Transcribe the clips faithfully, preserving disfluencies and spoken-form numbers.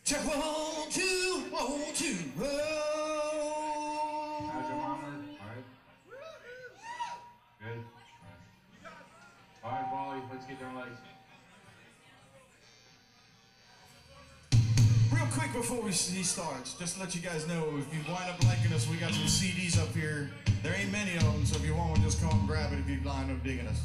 Check one, two, one, two. Oh. How's your mama? All right. Good. All right, Wally, let's get down legs. Real quick before we he starts, just to let you guys know, if you wind up liking us, we got some C Ds up here. There ain't many of them, so if you want one, just come and grab it if you wind up digging us.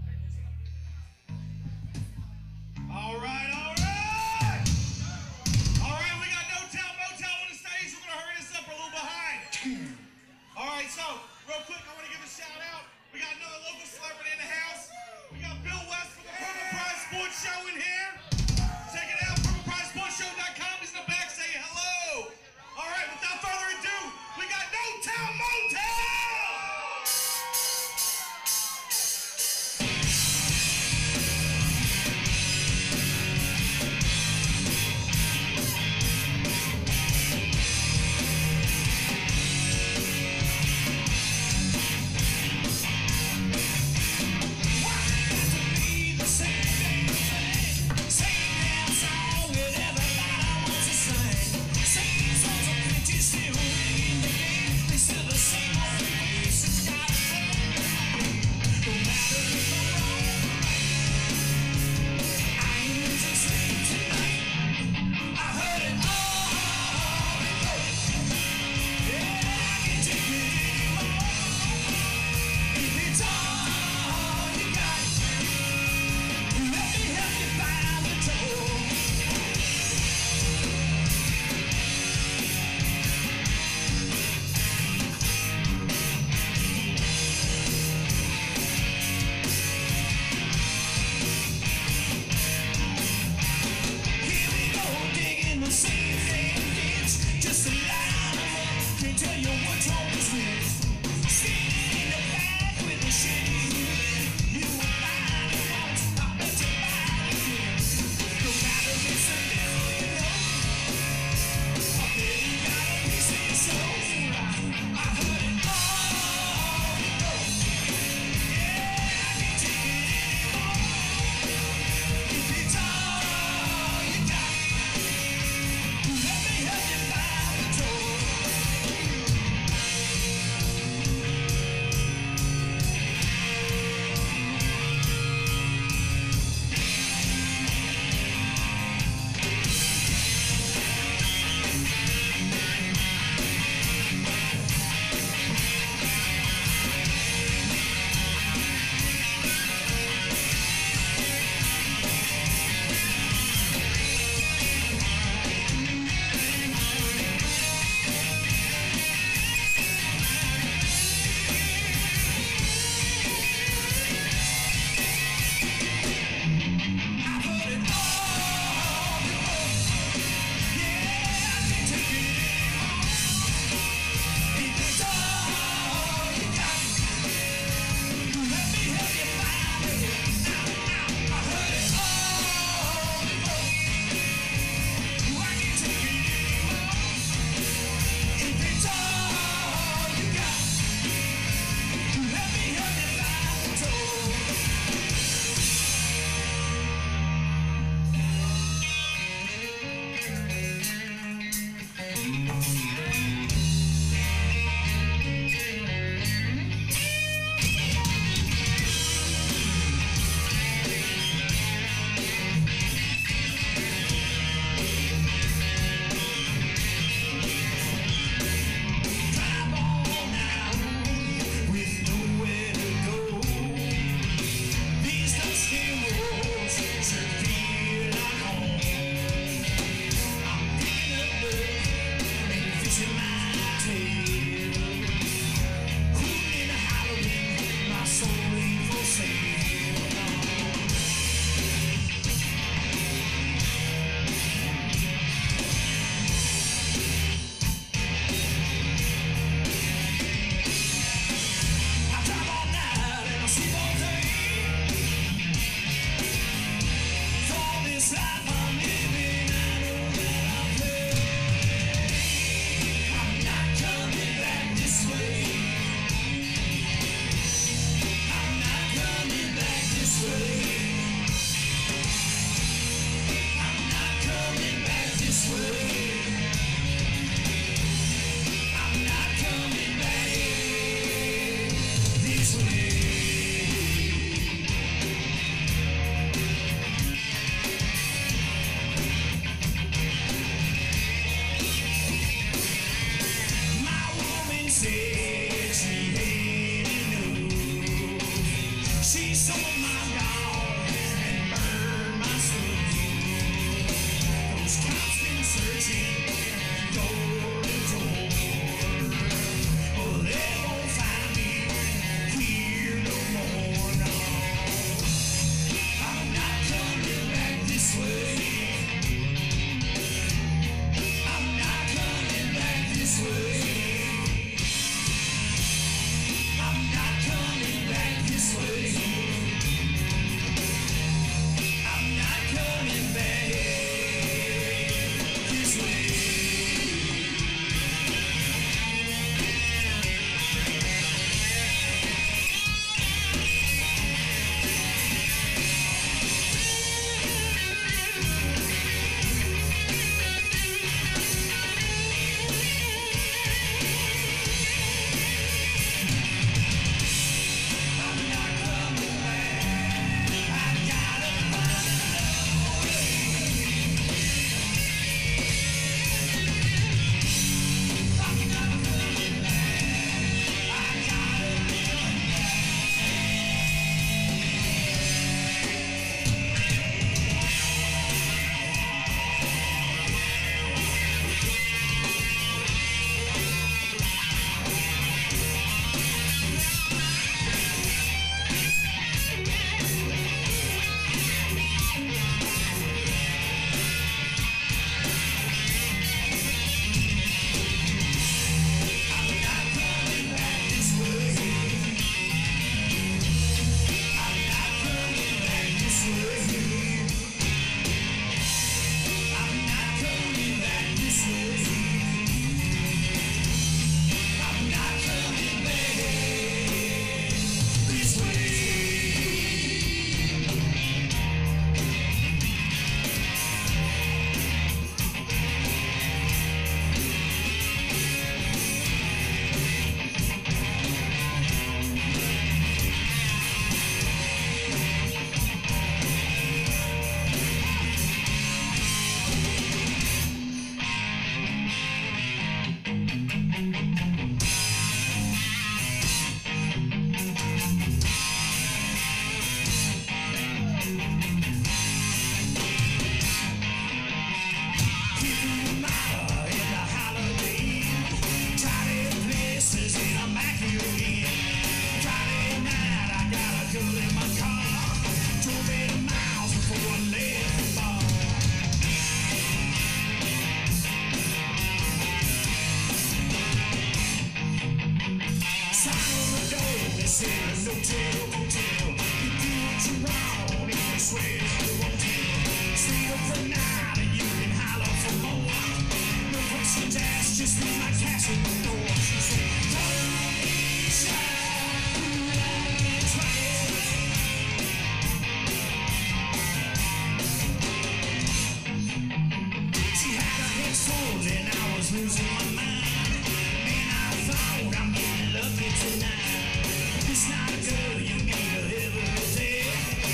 All right, all right! All right, we got No Tell Motel on the stage. We're gonna hurry this up, we're a little behind. All right, so, real quick, I wanna give a shout out. We got another local celebrity in the house. We got Bill West from the Purple Prize Sports Show in here. Check it out, purple prize sports show dot com. He's in the back saying hello. All right, without further ado, we got No Tell Motel!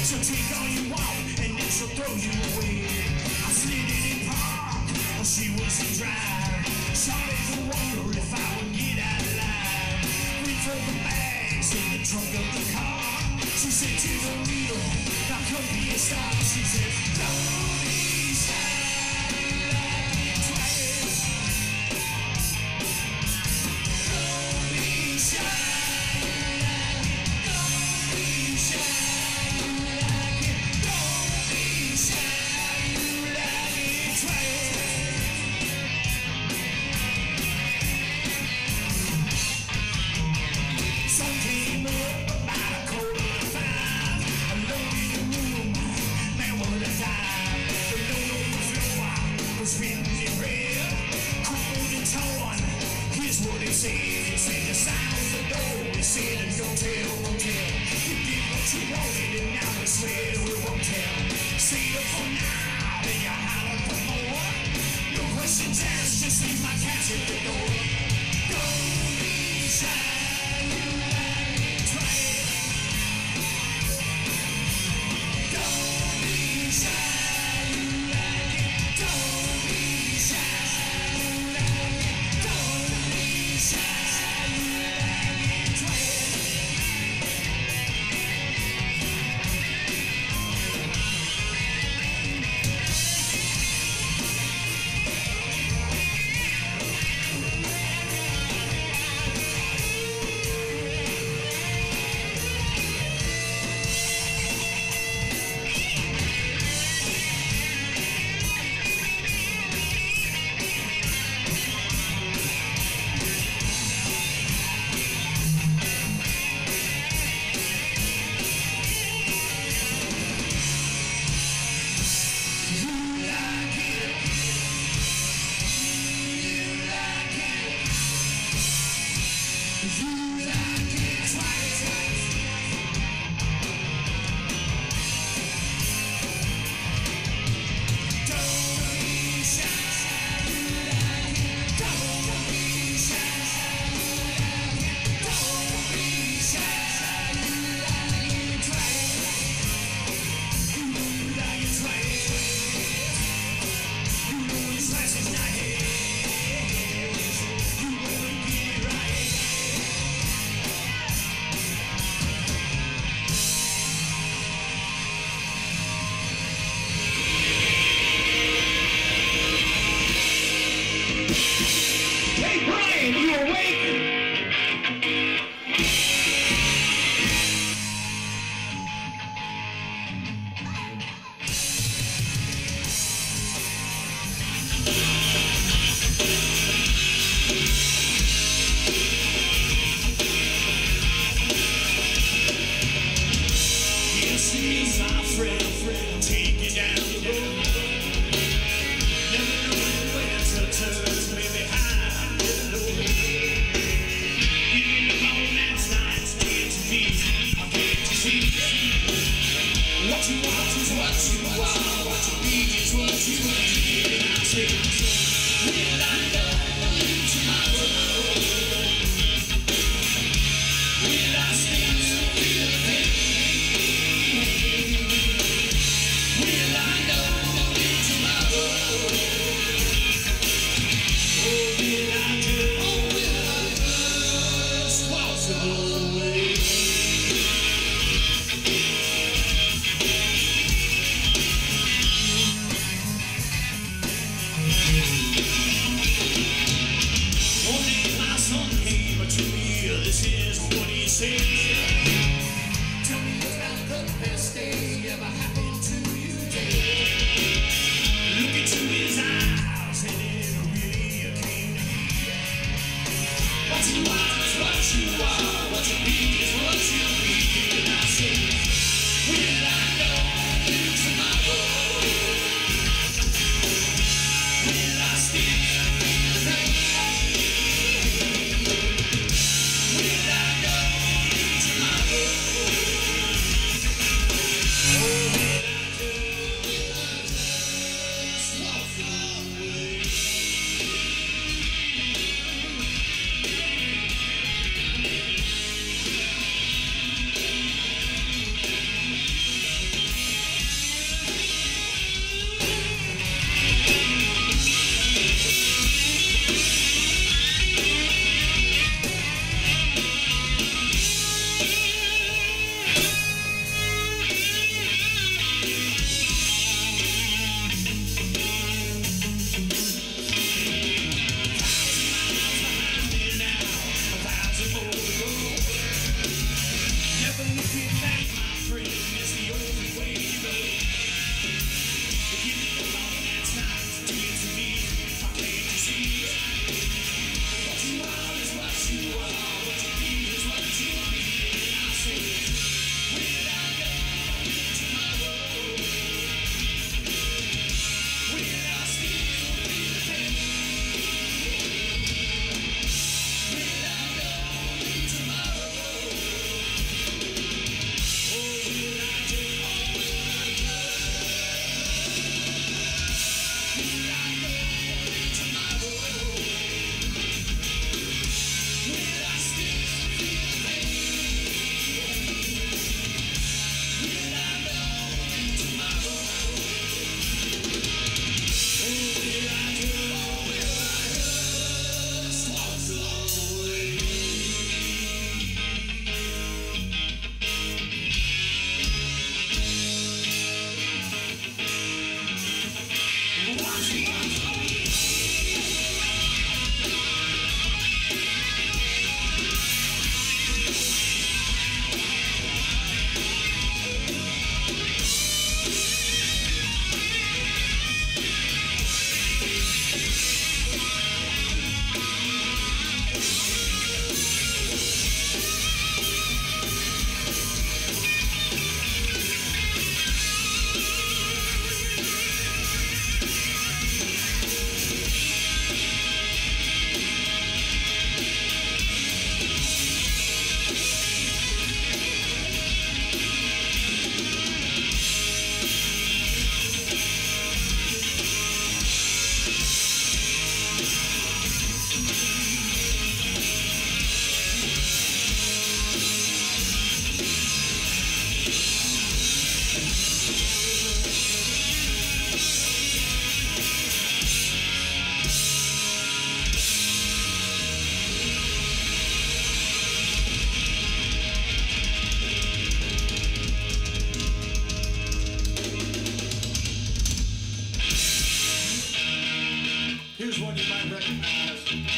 She'll take all you want and then she'll throw you away. I slid in in park while she was in drive. Shawty's a wonder if I would get out alive. Reach for the bags in the trunk of the car. She said to the needle, now come be a star. She said, don't be shy like it twice. Don't be shy like it. Don't be shy like it. Don't be shy like it twice. Sun came up about a quarter to five. Alone in the room, man, what a time. The note on the floor was written in red, crumpled and torn. Here's what it said. It said the sign on the door. It said, don't tell, won't tell. You did what you wanted and now we swear we won't tell. Stay up for now, then you holler for more. No questions asked, just leave my cash at the door. Don't be shy. Here's one you might recognize.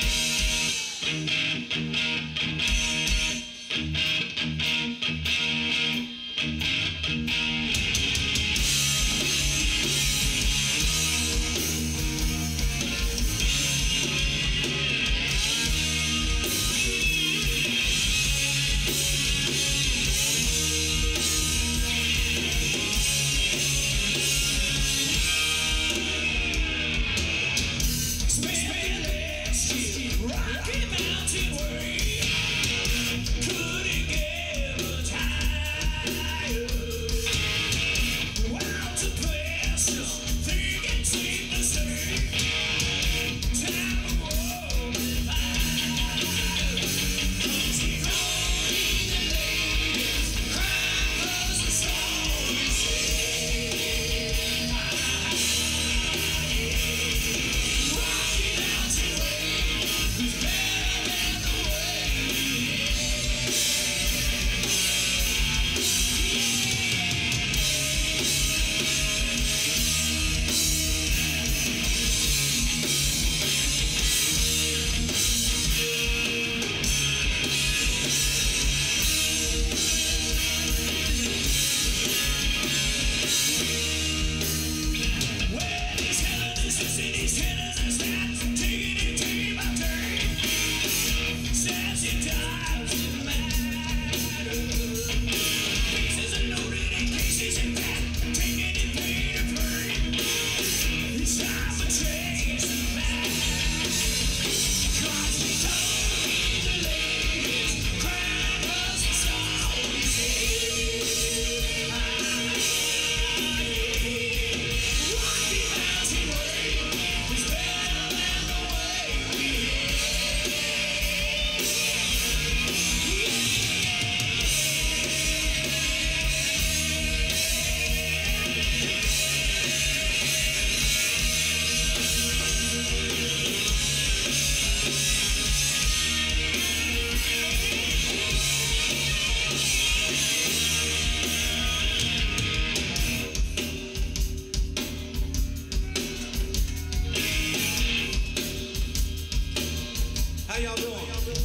How y'all doing?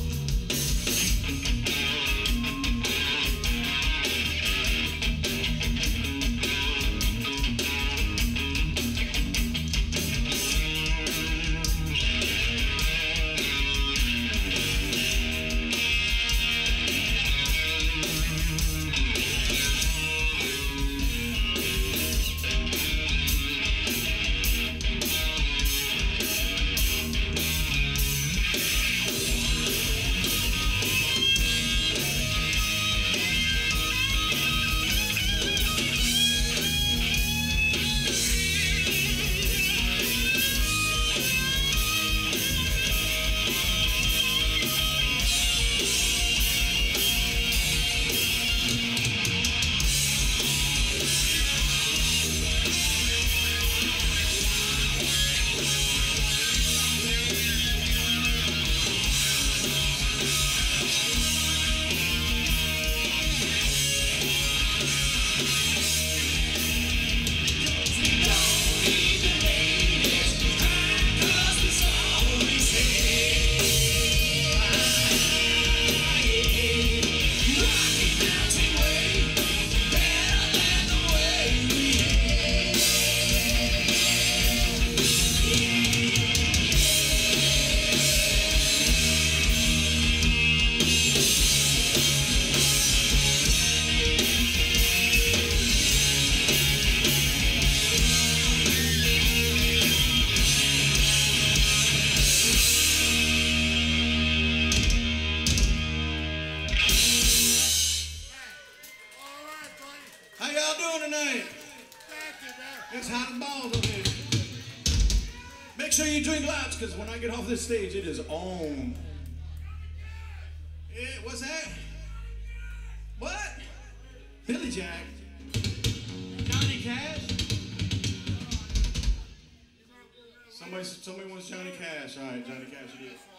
It's hot and balls over here. Make sure you drink lots, because when I get off this stage, it is on. Yeah, what's that? What? Billy Jack? Johnny Cash? Somebody, somebody wants Johnny Cash. All right, Johnny Cash it is.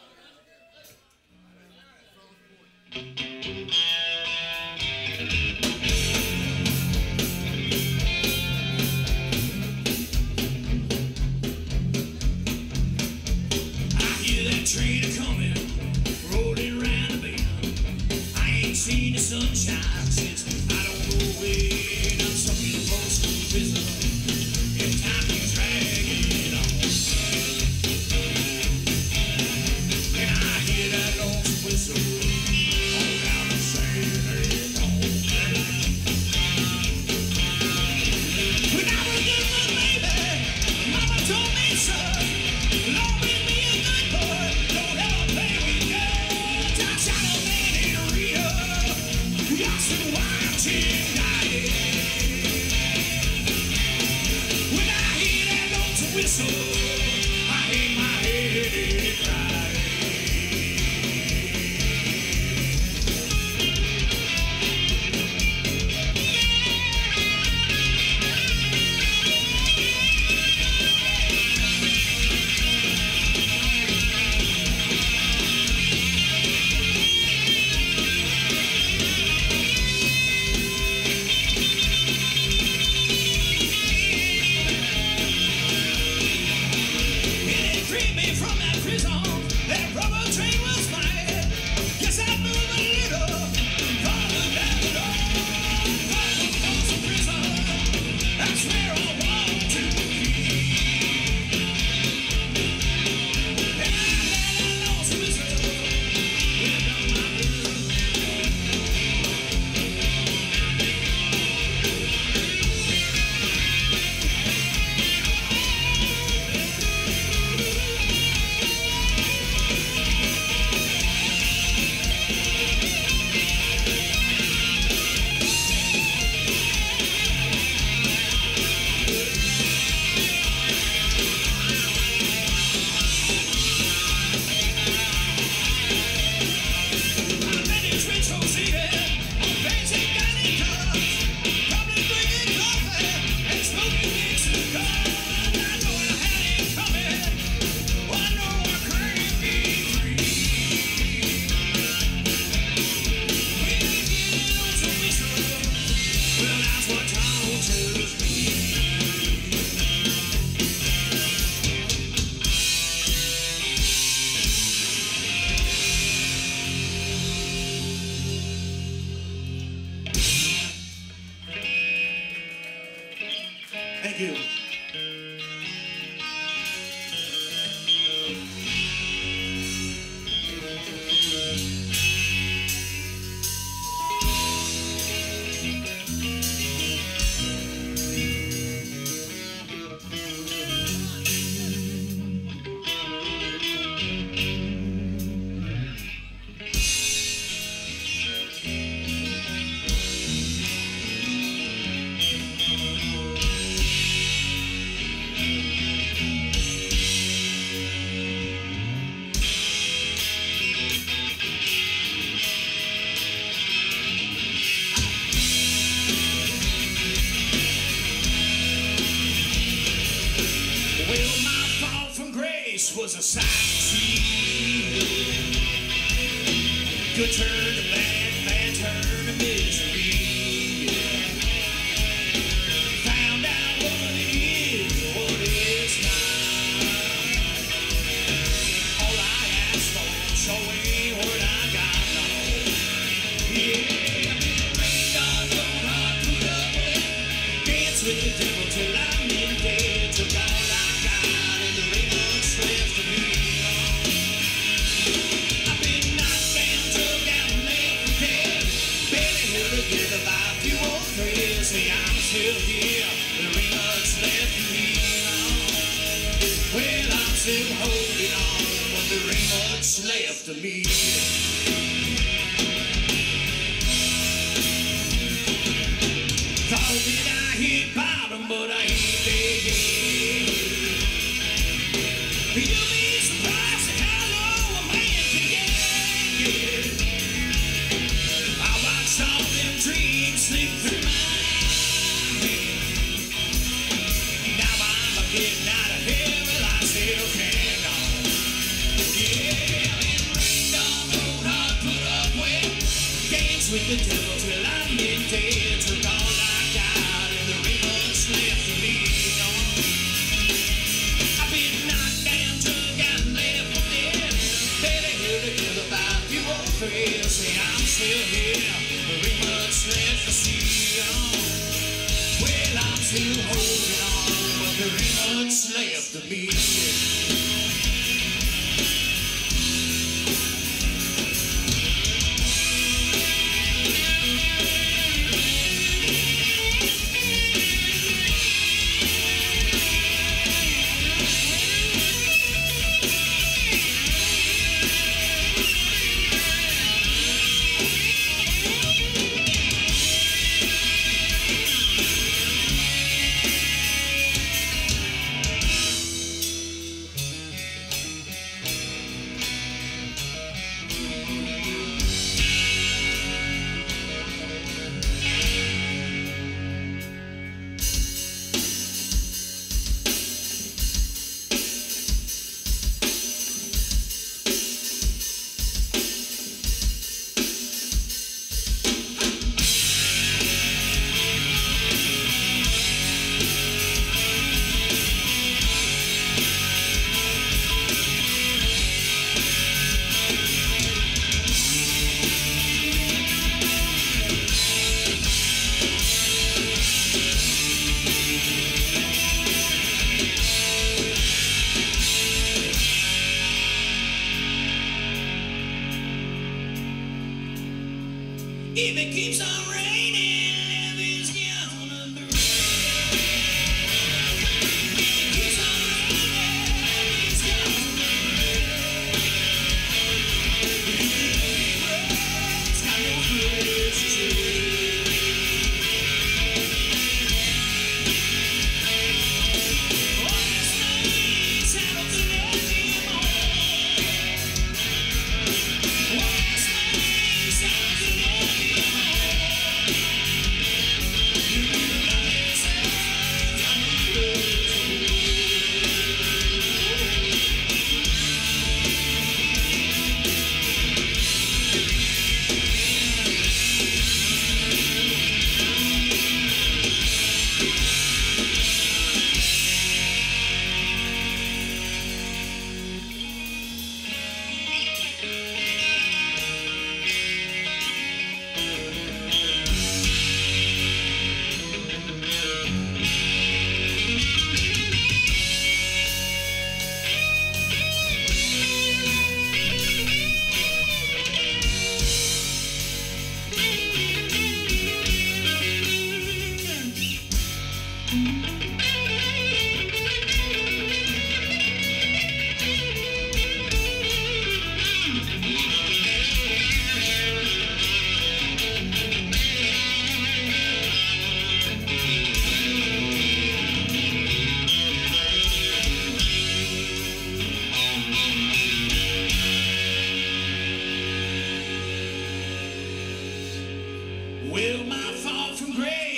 what Tom tells me. Thank you. Was a sight to see. Good turn to bad, bad turn to misery. Found out what it is, what it's not. All I asked for, so ain't what I got, no. Yeah, I've been rained on, don't I put up with. Dance with the devil till I'm in dead. Took all I got and there ain't much left of me. I've been knocked down, drug out, and left for dead. Barely held together by a few old threads. Say I'm still here, there ain't much left of me. Well, I'm still holding on, but there ain't much left of me. Thought that I hit bottom, but I ain't there yet. You'll be surprised at how low a man can get, yeah. I watched all them dreams slip through my head. Now I'm a getting out of here, well I still can't go. Yeah, I've been rained on, road hard, put up with. Dance with the devil till I'm in dead. Took all I got and there ain't much left of me, no. I've been knocked down, drug out, and left for dead. Barely held together by a few old threads. Say I'm still here, there ain't much left to see, no. Well, I'm still holding on, but there ain't much left of me.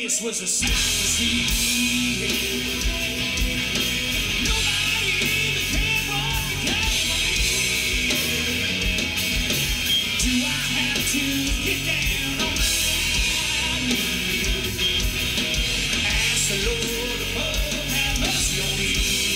place was a sight to see. Nobody even cared what became of me. Do I have to get down on my knees? Ask the Lord above, have mercy on me.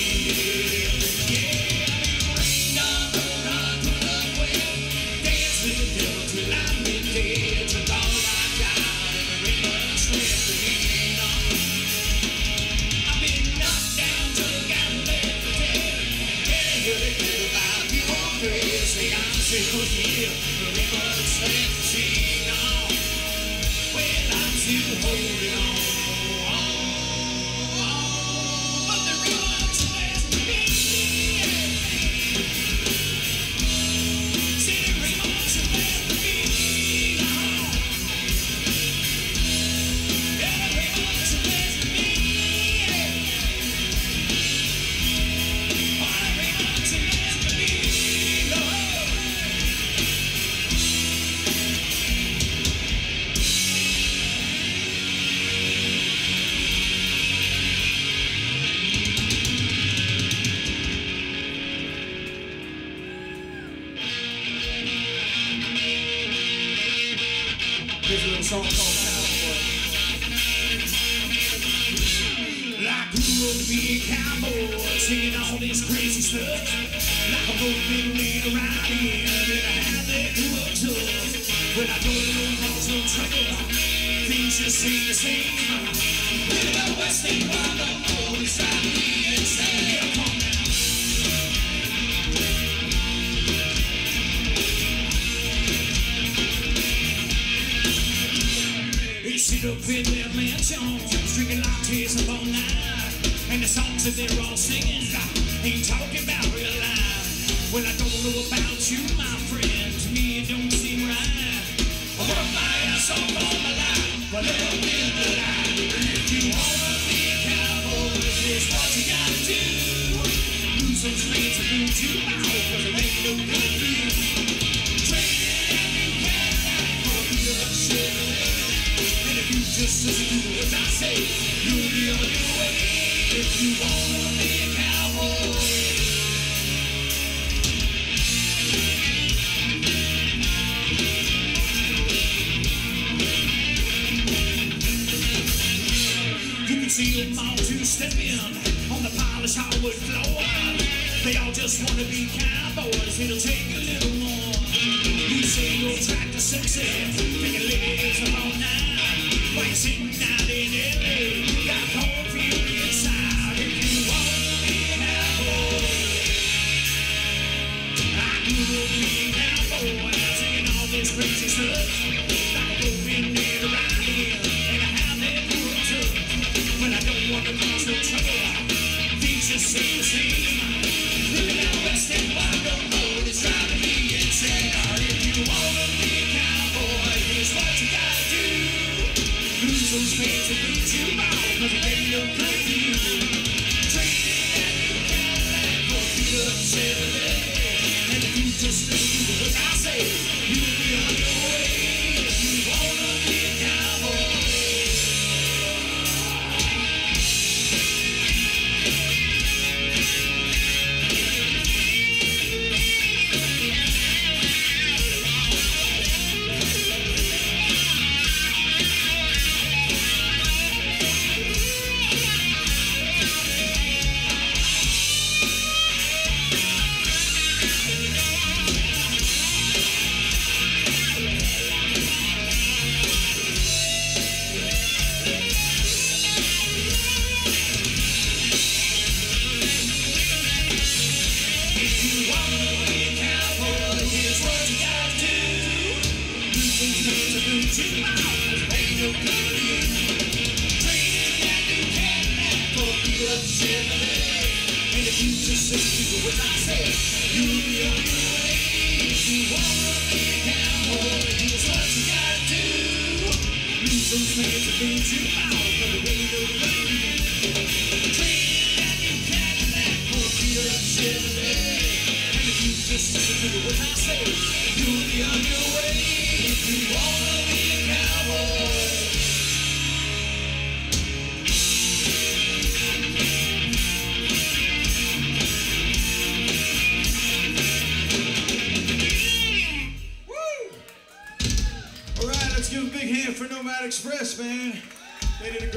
Yeah, rain on the run, put up with, dance with the devil till I'm in dead. Took all I got and there ain't much left to lean on. I've been knocked down, took out and left for dead. Can't hear the good about you on grace. Say I'm still here, there ain't much left to sing on. Well, I'm still holding on. But there ain't much left to be. Say there ain't much left to be. Yeah, there ain't much left to be. Oh, there ain't much left to be, Lord. Here's a little song called Cowboy. Like who would be a cowboy singing all this crazy stuff? Like a rope been laid around here that I had that grew up tough. When I don't know cause no trouble, things just ain't the same. Living out west ain't wild no more, it's driving me insane. Yeah, come on now. They sit up in their mansions, drinking lattes up all night. And the songs that they're all singing ain't talking about real life. Well, I don't know about you, my friend, to me it don't seem right. I work my ass off all my life, but never been the life. If you wanna be a cowboy, here's what you gotta do. Lose those fans and lose you out, cause it ain't no good for you. Trading and you can't like for a beat up shit. And if you just listen to what I say, you'll be on your way. If you wanna be a cowboy. You can see them all two-stepping on the polished hardwood floor. They all just wanna be cowboys, it'll take a little more. You say your tractor sexy, taking ladies up all night. While you're sitting out in L A, got a cornfield inside. If you wanna be a cowboy, I grew up being a cowboy, singing all this crazy stuff. Like a rope in there around here, and I have that cool tough. But I don't want to cause no trouble, things just ain't the same. Living out west and wild no road is driving me insane. If you wanna be a cowboy, here's what you gotta do. Lose those fans and lose you out, cause it ain't no good for you. Trading that new Cadillac for a beat up Chevrolet. And if you just listen to what I say, you'll be on your way. If you wanna be a cowboy.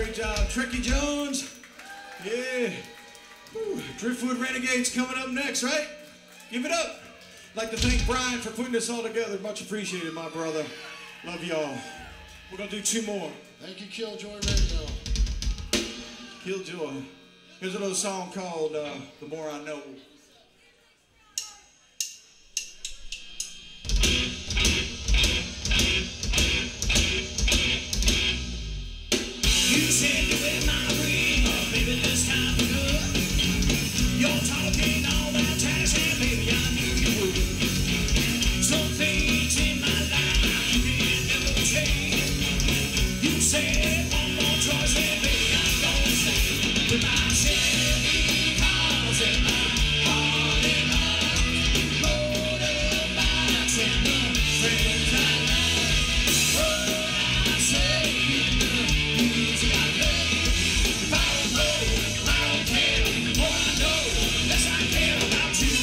Great job. Tricky Jones. Yeah. Whew. Driftwood Renegades coming up next, right? Give it up. I'd like to thank Brian for putting this all together. Much appreciated, my brother. Love y'all. We're going to do two more. Thank you, Killjoy Radio. Killjoy. Here's a little song called uh, The More I Know. You said you were my ring, oh, baby, this time we're good. You're talking all that trash, and baby, I knew you would. Some things in my life you can never change. You said one more choice, and baby, I'm gonna stay with my Chevy cars and my heart and my motorbikes and the friends I like. What I say in the music I play. If I don't know, I don't care. More I know, less I care about you.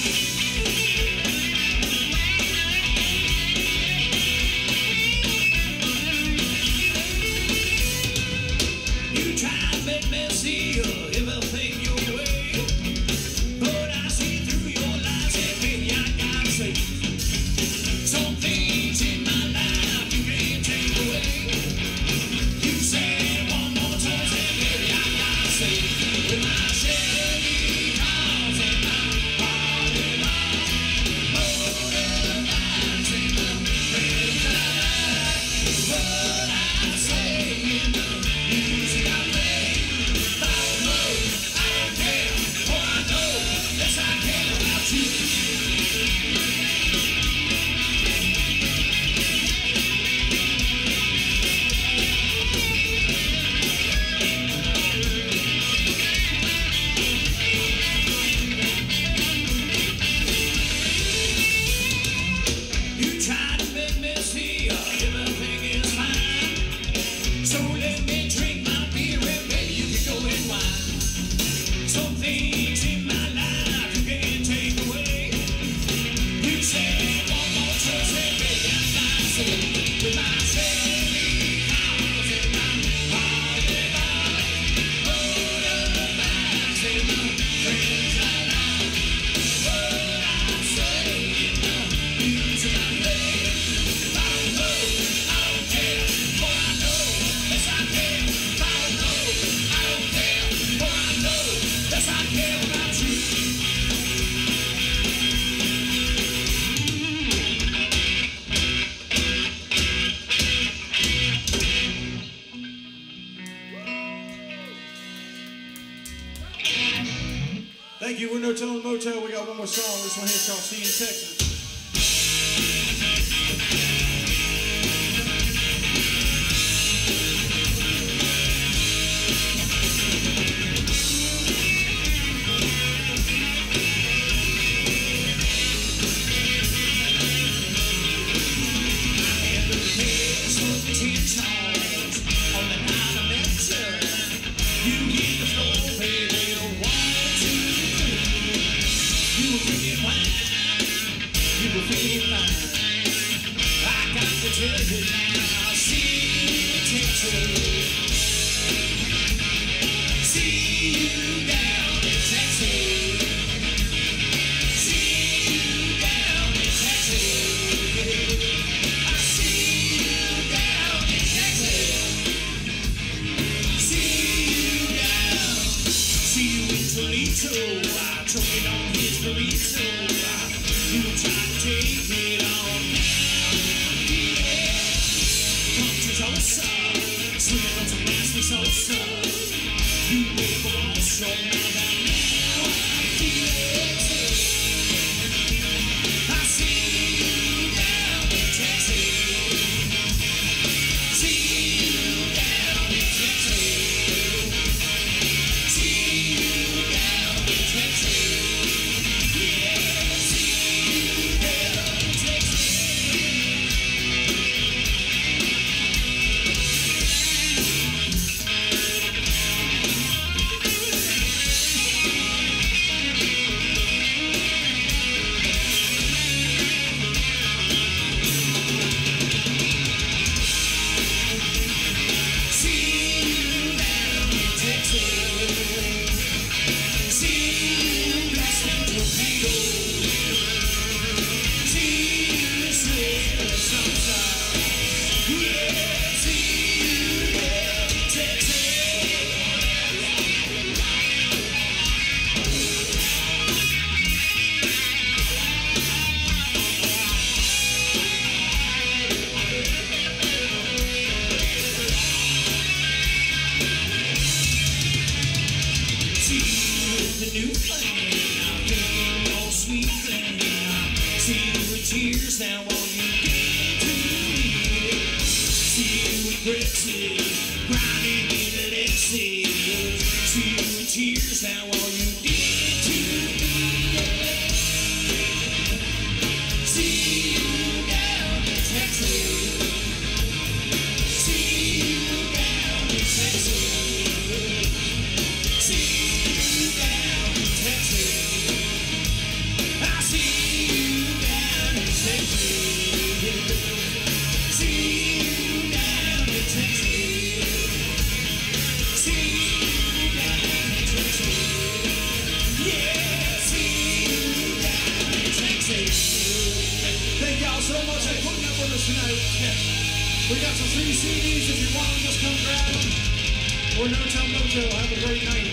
You try to make me see everything your way, but I see through your lies and baby I gotta say, some things in my life you can't take away. You said one more time, and baby I gotta say, with my Chevy cars and my heart and my motorbikes and the friends I like. What I say in the music I play. If I don't know, I don't care. More I know, less I care about you. You tried to make me see everything is fine. So let me drink my beer and baby you can go and wine. Some things in my life you can't take away. You said one more choice and baby I gotta say, with my Chevy cars and my heart and my motorbikes and the friends I like. What I say in the music I play. If I don't know, I don't care. More I know, less I care. If I don't know, I don't care. More I know, less I care about you. Thank you. We're No Tell Motel. We got one more song. This one here is called See You in Texas. And the place was the tin songs on the night I met you. You hit the floor, baby, one, two, three. You were drinking wine, you were feeling fine. I got to tell you now, see you in Texas. See you down in Texas. See you down in Texas. I see you down in Texas. See you down. See you in Toledo. I took it on his burrito. You tried to take it on down. Yeah. Come to Tulsa. Swinging on some nasty salsa. You never lost your mind. Now I feel it. I see you down in Texas. See you down in Texas. See you down in Texas. Yeah, see you down in Texas. now won't you get to it? See you in Brexit, grinding in the Lexus. See you in tears now won't you get to it? See you down in Texas. See you down in Texas. See you down in Texas. I see you down in Texas. See you down in Texas. See you down in Texas. Yeah, see you down in Texas. Thank y'all so much for putting up with us tonight. We got some free C Ds if you want them, just come grab them. Or no Tell Motel. Have a great night.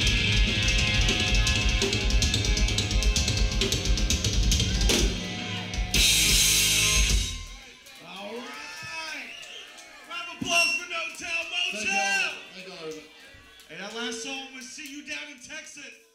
All right. Round of applause for No Tell Thank Motel. y'all. Thank y'all. And that last song was See You Down in Texas.